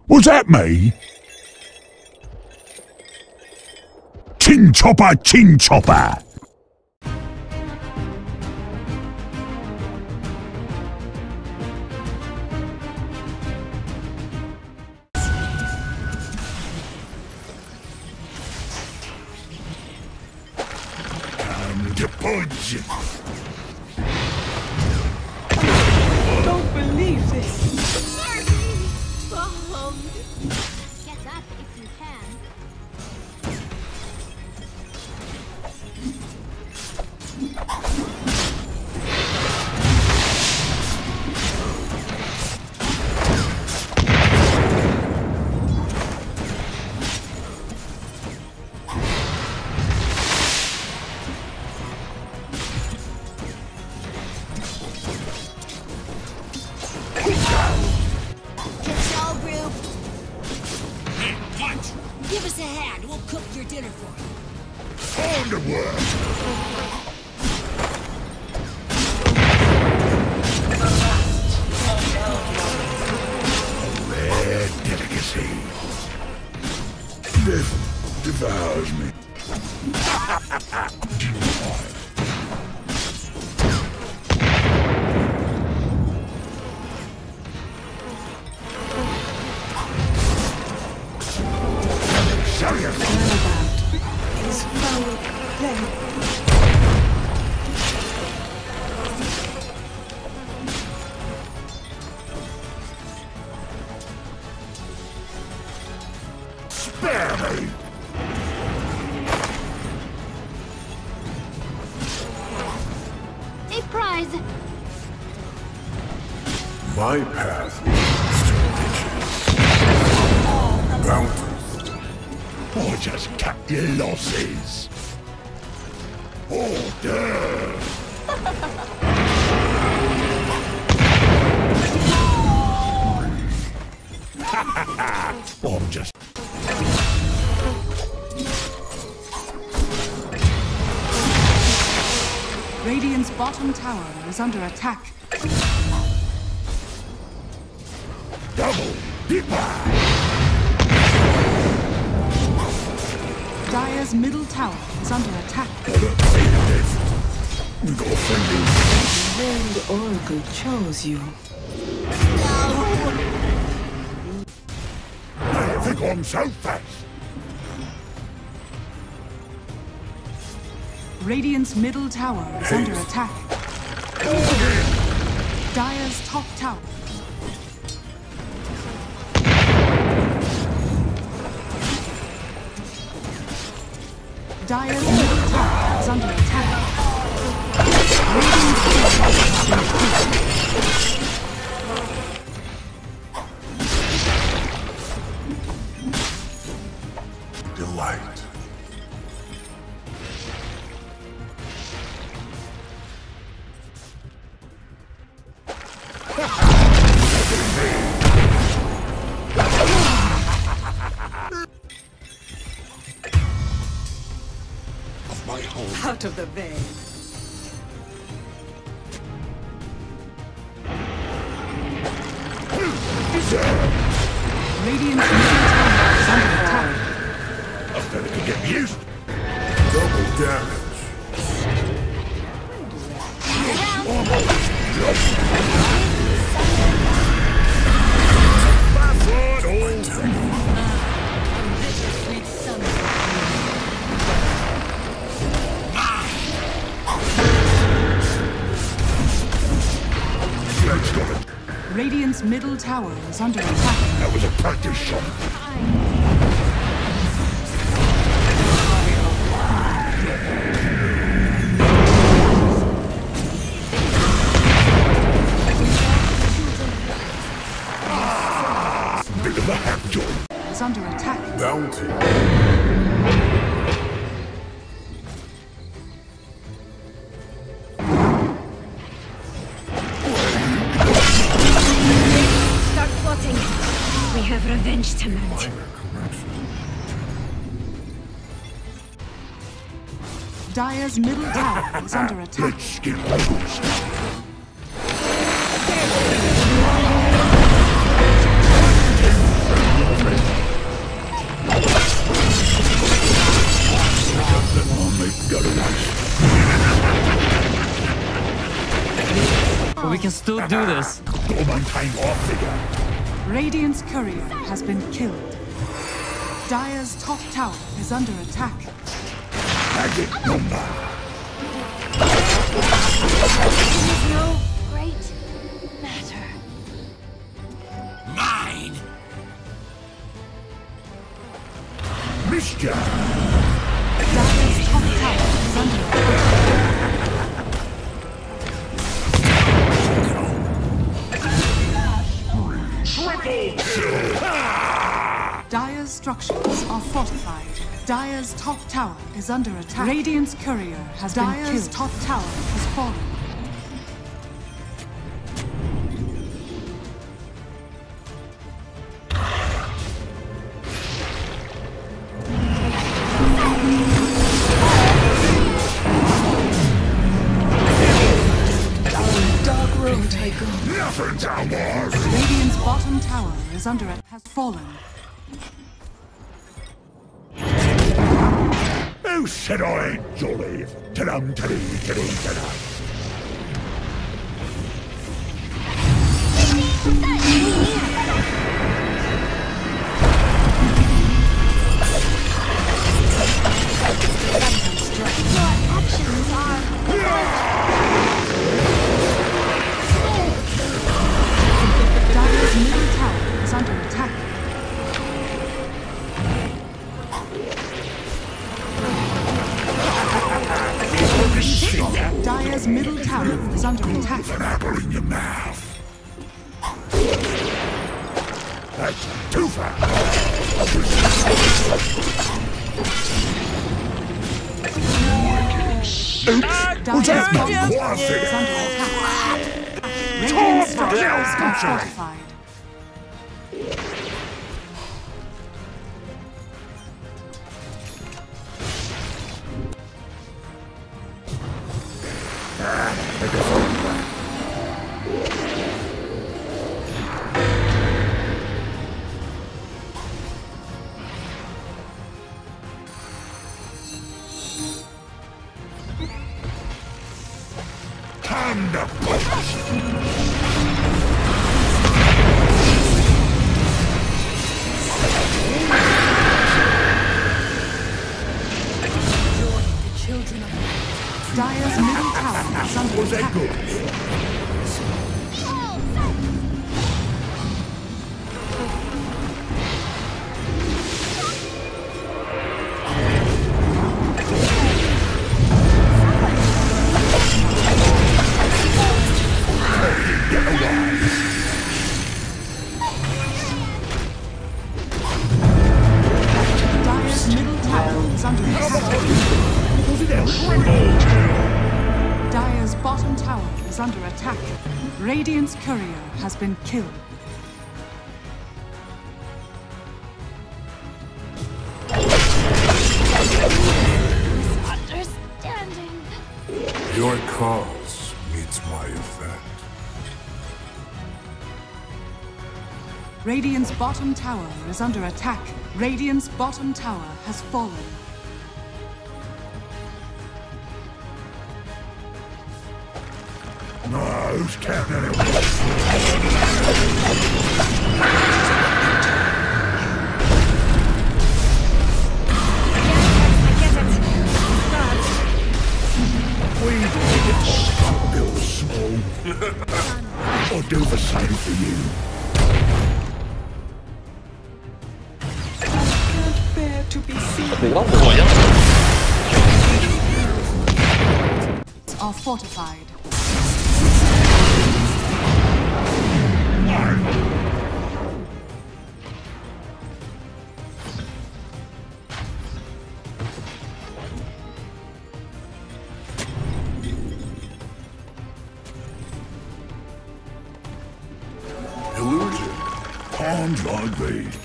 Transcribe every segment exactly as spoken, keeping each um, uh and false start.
Was that me? Chin chopper, chin chopper! Come to Pudge! Don't believe this! Get up if you can. Give us a hand. We'll cook your dinner for you. On the work! A rare delicacy. Death devours me. Spare me! A prize. My path leads to riches. Bounties. Or just cut your losses. Order! I'm just... Radiant's bottom tower is under attack. Double dipper! Dire's middle tower is under attack. We got a friendly. Then the Oracle chose you. I don't think I'm so fast. Radiant's middle tower is under attack. Dire's top tower. Dire's middle tower is under attack. Delight. Of my home. Out of the vein. Radiant's middle tower is under attack. I thought it could get used. Double damage. Radiant's middle tower is under attack. That was a practice shot. Bit of a half joint. Is under attack. Bounty. We have revenge to mount. Dire's middle tower is under attack. Let's get loose. still do this. Radiant's courier has been killed. Dire's top tower is under attack. Magic number. It is no great matter. Mine. Mischief. Dire's top tower is under attack. Dire's structures are fortified. Dire's top tower is under attack. Radiant's courier has been killed. Dire's top tower has fallen. Dark road I go. Nothing down there. Radiant's bottom tower is under it has fallen. Who said I ain't jolly? Ta-dum, ta-dee, ta-dee, ta-dum. Your actions are... Dire's middle tower is under attack. Dire's middle tower is under attack. An apple in your mouth. That's too far. Dire's bottom tower is under attack. Radiant's structures are fortified. Time to push. Dire's middle tower is under Was that attack. good? Dire's middle tower is under attack. Dire's bottom tower is under attack. Radiant's courier has been killed. Understanding. Your cause meets my effect. Radiant's bottom tower is under attack. Radiant's bottom tower has fallen. No, who's counting it? We get Bill Small. I'll do the same for you. Can't bear to be seen. Are fortified. Illusion. Pawns like these.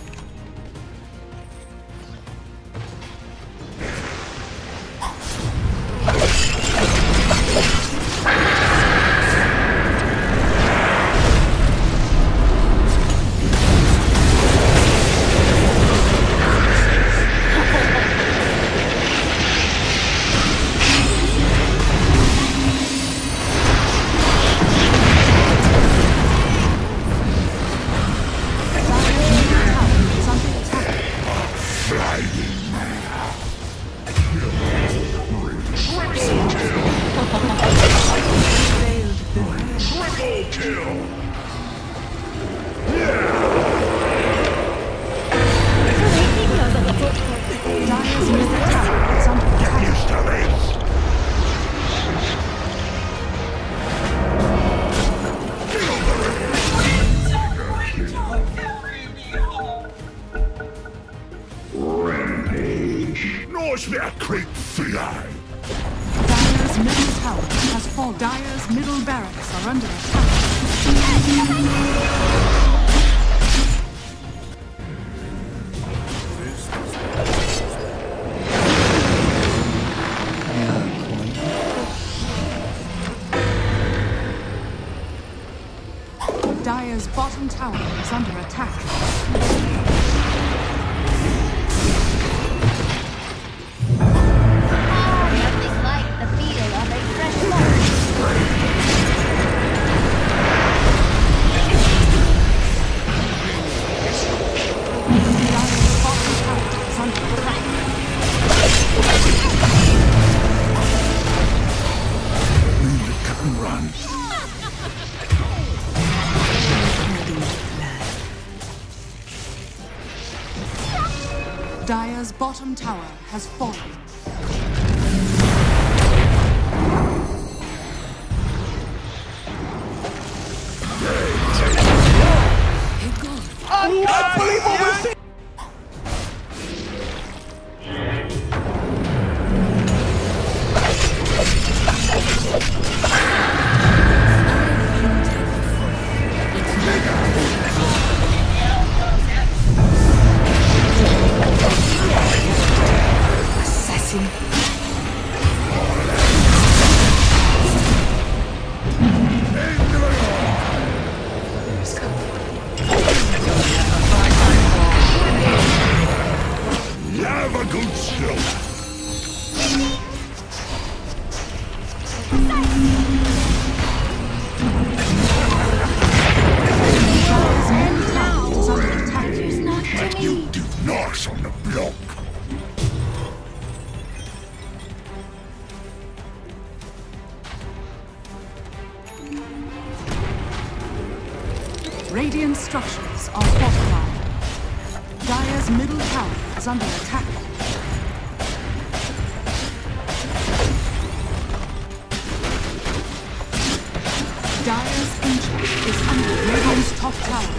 Los wer kriegt frei. Dire's middle tower has fallen. Dire's middle barracks are under attack. Dire's bottom tower is under attack. Nothing like the feel of a fresh start. Dire's bottom tower is under attack. Leave it can run. Dire's bottom tower has fallen. Unbelievable! Assassin. Lava good slow. Dire's middle tower is under attack. You do knocks on the block. Radiant structures are fortified. Dire's middle tower is under attack. Dire's ancient is under Radiant's top tower